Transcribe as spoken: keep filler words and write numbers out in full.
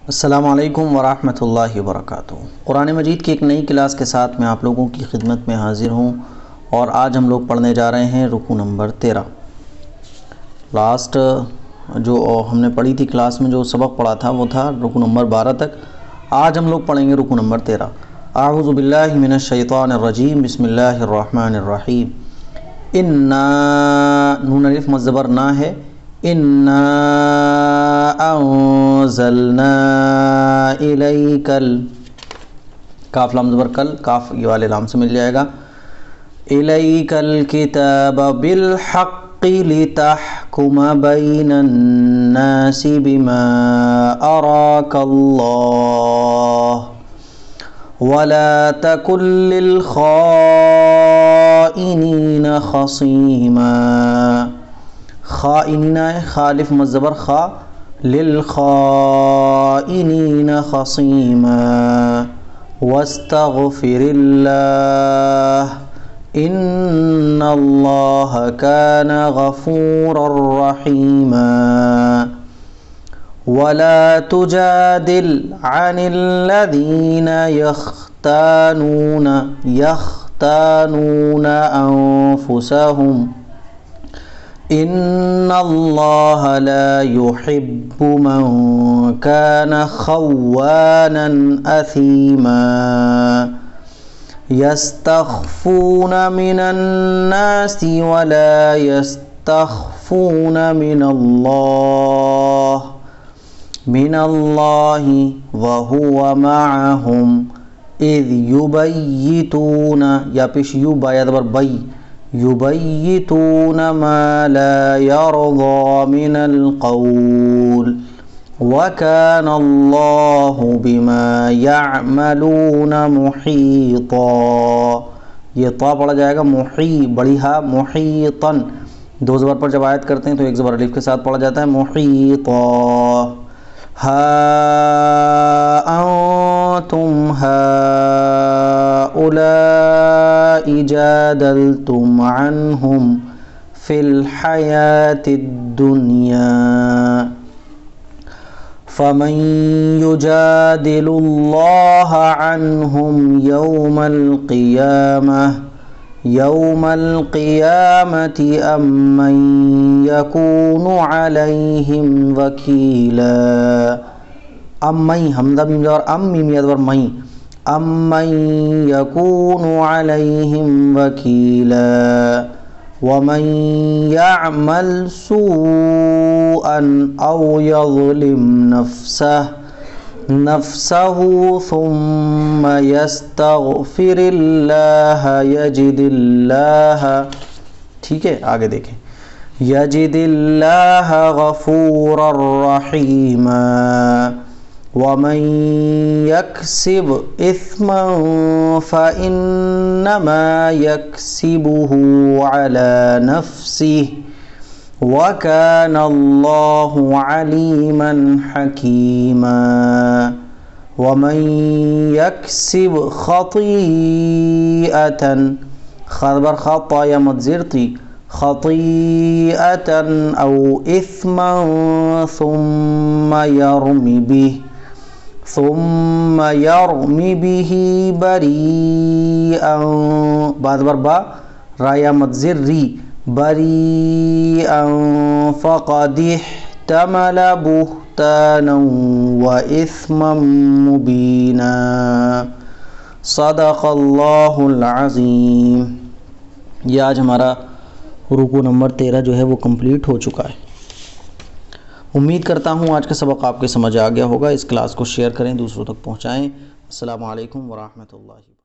अस्सलामुअलैकुम वरहमतुल्लाहि वबरकातुहू। कुरान मजीद की एक नई क्लास के साथ मैं आप लोगों की खिदमत में हाज़िर हूँ और आज हम लोग पढ़ने जा रहे हैं रुकू नंबर तेरह। लास्ट जो हमने पढ़ी थी क्लास में, जो सबक पढ़ा था वो था रुकू नंबर बारह तक। आज हम लोग पढ़ेंगे रुकू नंबर तेरह। आऊज़ु बिल्लाहि मिनश शैतानिर रजीम, बिस्मिल्लाहिर रहमानिर रहीम। इन्ना, नून अलिफ मद ज़बर ना है, इन्ना अंज़लना इलैकल, काफ लाम ज़बर कल, काफ ये वाले लाम से मिल जाएगा। इलैकल किताब बिल हक़्क़ि लितहकुम बैनन नासि बिमा अराकल्लाह वला तकुन लिल खाइनीन खसीमा। खाइनीना है, खालिफ मद ज़बर खा, लिल खाइनीन खसीमा वस्तग़फिरिल्लाह इन्नल्लाह कान गफ़ूरर रहीमा। वला तुजादिल अनिल्लज़ीना यख्तानून यख्तानून अंफुसहुम इन्नल्लाह ला युहिब्बु मन कान खव्वानन असीमा। यस्तख़्फ़ून मिनन नासि वला यस्तख़्फ़ून मिनल्लाह मिनल्लाहि वहुवा मअहुम इज़ युबय्यितून, या पेश यू बाया ज़बर बई, युबय्यितून मा ला यरज़ा मिनल क़ौल वकान अल्लाहु बिमा यअमलून मुहीता। ये ता पढ़ा जाएगा, मुही बड़ी हा, मुहीतन दो ज़बर पर जब आयत करते हैं तो एक ज़बर अलिफ के साथ पढ़ा जाता है, मुहीता। हा अंतुम हाउलाई जादलतुम अन्हुम फिल हयातिद दुनिया फमन युजादिलुल्लाह अन्हुम यौमल क़ियामह यौमल क़ियामति अम्मन यकूनु अलैहिम वकीला। अम्मई हमज़ा मीम ज़बर अम, मीम या ज़बर मई, अम्मन यकूनु अलैहिम वकीला वमन यअमल सूअन औ यज़लिम नफ्सह नफ्सहु सुम्मा यस्तग़फिरिल्लाह यजिदिल्लाह, ठीक है आगे देखें, यजिदिल्लाह गफ़ूरर रहीमा। वमन यक्सिब इस्मन फ़इन्नमा यक्सिबुहु अला नफ्सिहि वकान अल्लाहु अलीमन हकीमा। वमन यक्सिब खतीअतन, खबर खता या मज़िरती, खतीअतन औ इस्मन सुम्मा यरमि बिहि सुम्मा यरमि बिही बरीअन, बाद बरबा राया मज़िर री, बरीअन फ़क़द इह्तमल बुहतानन व इस्मम मुबीना। सदक़ल्लाहुल अज़ीम। ये आज हमारा रुकू नंबर तेरह जो है वो कंप्लीट हो चुका है। उम्मीद करता हूँ आज का सबक आपके समझ आ गया होगा। इस क्लास को शेयर करें, दूसरों तक पहुँचाएँ। अस्सलामु अलैकुम वरहमतुल्लाहि।